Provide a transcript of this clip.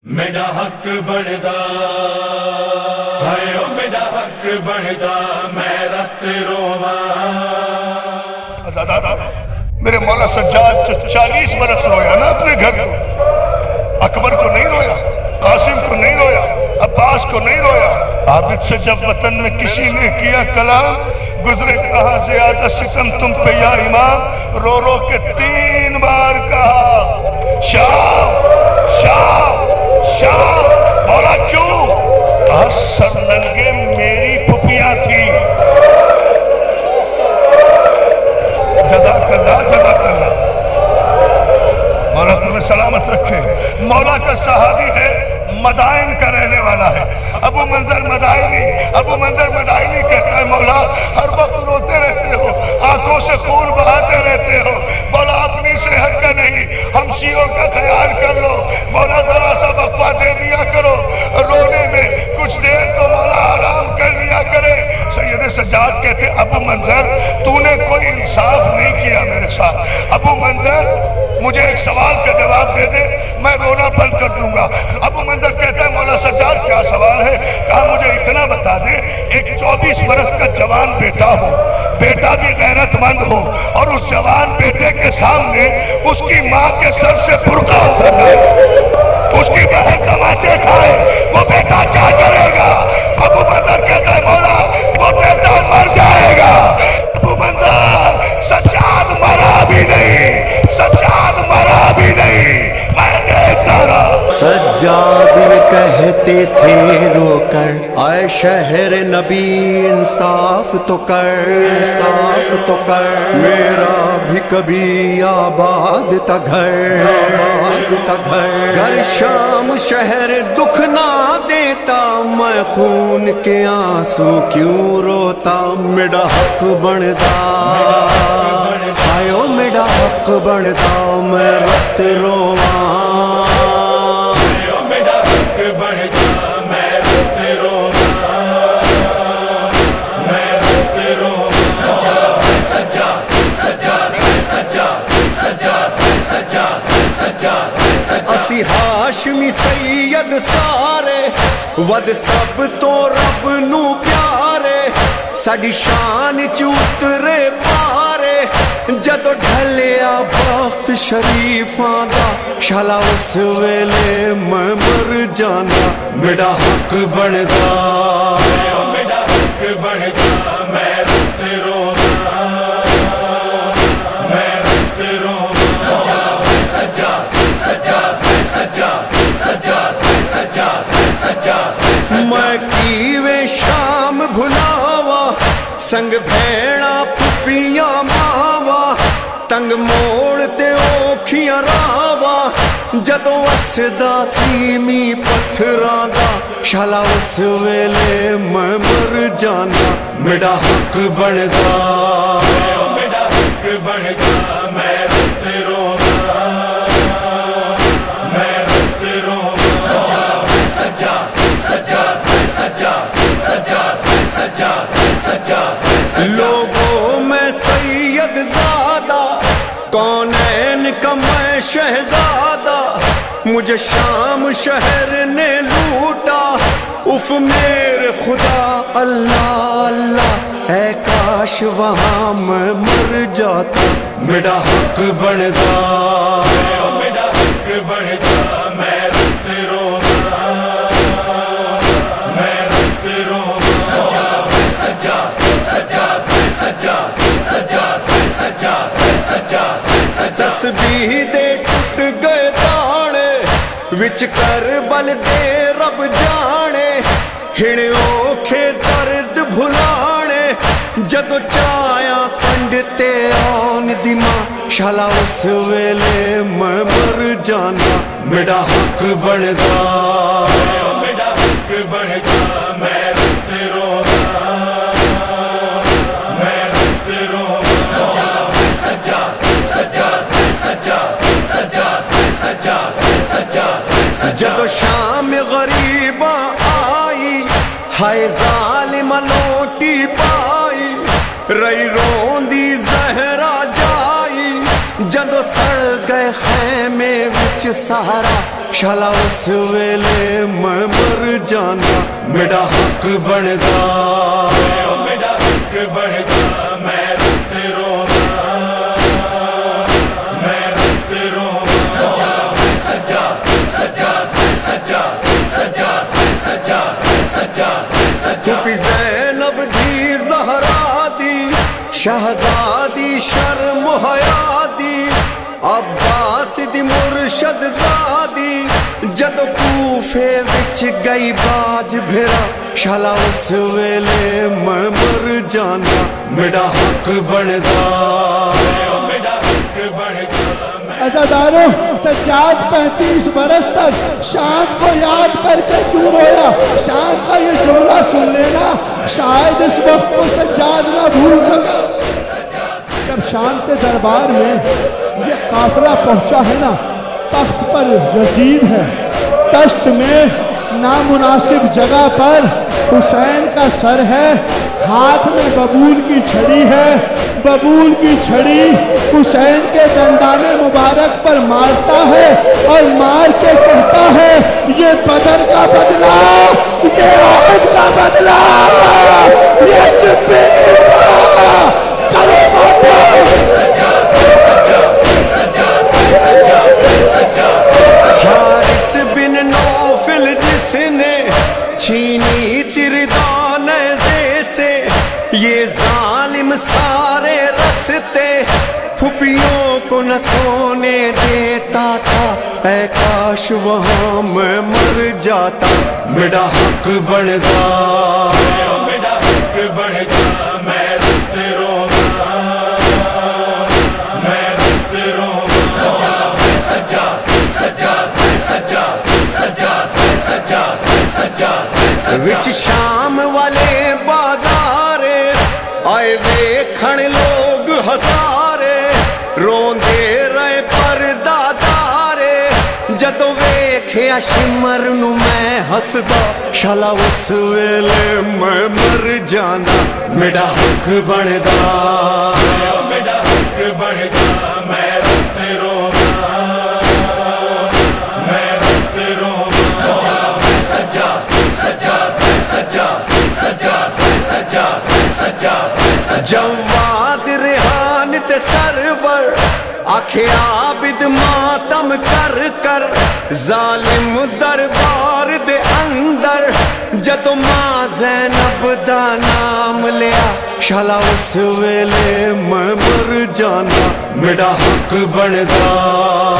میرا حق بندا ہے میرا حق بندا میں رت رواں میرے مولا سجاد جو 40 برس رویا نا اپنے گھر کو، اکبر کو نہیں رویا، قاسم کو نہیں رویا، عباس کو نہیں رویا۔ عابد سے جب وطن میں کسی نے کیا کلام، گزرے کہاں زیادہ ستم تم پہ یا امام، رو رو کے 3 بار کہا شام شام شام۔ مولا کیوں؟ کہا سر ننگے میری پھپیاں تھی۔ جزاک اللہ جزاک اللہ، مولا تمہیں سلامت رکھے۔ مولا کا صحابی ہے، مدائن کا رہنے والا ہے، ابو منظر مدائنی کہتا ہے مولا ہر وقت روتے رہتے ہو، آنکھوں سے خون بہاتے رہتے ہو، مولا اپنی صحت کا نہیں ہم شیعوں کا خیال کر لو، مولا ذرا سا وقفہ دے دیا کرو رونے میں، کچھ دیر تو مولا آرام کر لیا کرے۔ سید سجاد کہتے ابو منظر تو نے کوئی انصاف نہیں کیا میرے ساتھ، ابو منظر مجھے ایک سوال کا جواب دے دے میں رونا بند کر دوں گا۔ ابو منظر کہتا ہے مولا سجاد کیا سوال ہے؟ کہا مجھے اتنا بتا دے، ایک 24 برس کا جوان بیٹا ہو، بیٹا بھی غیرت مند ہو، اور اس جوان بیٹے کے سامنے اس کی ماں کے سر سے برقع اتر جائے، اس کی بہن تماچے کھائے، وہ بیٹا کیا کرے گا؟ ابو منظر کہتا ہے مولا وہ بیٹا مر جائے گا۔ ابو منظر سجاد مرا بھی نہیں، سجاد مرا بھی نہیں، میں دیکھتا رہا۔ سجاد کہتے تھے رو کر اے شہر نبی انصاف تو کر، انصاف تو کر، میرا بھی کبھی آباد تا گھر، آباد تا گھر، گھر شام شہر دکھ نہ دیتا، میں خون کے آنسو کیوں روتا، میرا حق بندا آئیو میرا حق بندا میں رت رواں، میرا حق بندا میں رت رواں، میں رت رواں۔ سجاد سجاد سجاد سجاد سجاد سجاد سجاد، اسی ہاشمی سید سارے ود سب تو رب نو پیارے، ساڈی شان چ اترے پارے، جدو ڈھلیا بخت شریفاں دا، شالا اس ویلے میں مر جانا، میرا حق بندا میرا حق بندا میں رت رواں، میں رت رواں۔ سجاد سجاد سجاد سجاد سجاد سجاد، میں کیویں شام بھلاوا، سنگ بھیڑا پھپیاں ماوا، تنگ موڑ تے اوکھیاں راوا، جدو وسدا سیمی پتھراں دا، شالا اس ویلے میں مر جانا، میرا حق بندا میرا حق بندا میں رت رواں، میں رت رواں۔ سجاد سجاد سجاد سجاد سجاد سجاد، لوگوں میں سید زادہ، کونین کا میں شہزادہ، مجھے شام شہر نے لوٹا، اف میرے خدا اللہ اللہ، اے کاش وہاں میں مر جاتا، میرا حق بندا میرا حق بندا میں رت رواں، میں رت رواں۔ سجاد سجاد سجاد سجاد سجاد سجاد سجاد، تسبیح دے ٹوٹ گئے تانے، وچ کربل دے رب جانے، ہن اوکھے درد بھلانے، جدو چایا کنڈ تے آن دی ماں، شالا اس ویلے میں مر جانا، میرا حق بندا میرا حق بندا میں رت رواں، میں رت رواں۔ سجاد سجاد سجاد سجاد سجاد سجاد، جدو شام غریباں آئی، ہائے ظالم لوٹی پائی، رئی روندی زہرا جائی، جدو سڑ گئے خیمے وچ سہارا، शाला उस वेले मैं मर जाना मेरा हक बनदा मेरा हक बनदा मैं रुत रोना मैं रुत रोना सजा सजा सजा सजा सजा सजा सजा ज़ैनब दी ज़हरा दी शहजादी शर्म हया दी अब्बास दी मुर्शद ज़ादी जद कूफे विच गई बाज भिरा शाला उस वेले मैं मर जाना मेरा हक बनदा मेरा हक बनदा अज़ादारों सज्जाद 35 बरस तक शान को याद करके क्यों रोया? शान का ये जुमला सुन लेना, शायद इस वक्त को सज्जाद ना भूल सका। जब शान के दरबार में ये काफिला पहुंचा है ना, तख्त पर यजीद है, तश्त में नामुनासिब जगह पर हुसैन का सर है, हाथ में बबूल की छड़ी है, बबूल की छड़ी हुसैन के दंदाने मुबारक पर मारता है और मार के कहता है ये बदर का बदला, ये औद का बदला, ये सिफ़ीन का करो हारिस बिन नौफिल जिसने छीनी तिरदाने से ये जालिम सारे रस्ते फुपियों को न सोने देता था ऐ काश वहाँ मैं मर जाता मेरा हक बनदा मेरा हक बनदा मैं रुत रोना मैं रुत रोना सजा सजा सजा सजा सजा सजा विच शाम वाले बाजारे आए वेखण लोग हजारे रोंदे रहे परदादारे जदों वेख्या शिमर नू मैं हसदा शाला उस वेले मैं मर जाना मेरा हक बनदा मेरा हक बनदा मैं रुत रोना मैं रुत रोना सजा सजा सजा सजा सजा सजा जवाद रेहान ते सरवर आखे आबिद मातम कर कर जालिम दरबार दे अंदर जदों मां ज़ैनब दा नाम लिया शाला उस वेले मैं मर जाना मेरा हक बनदा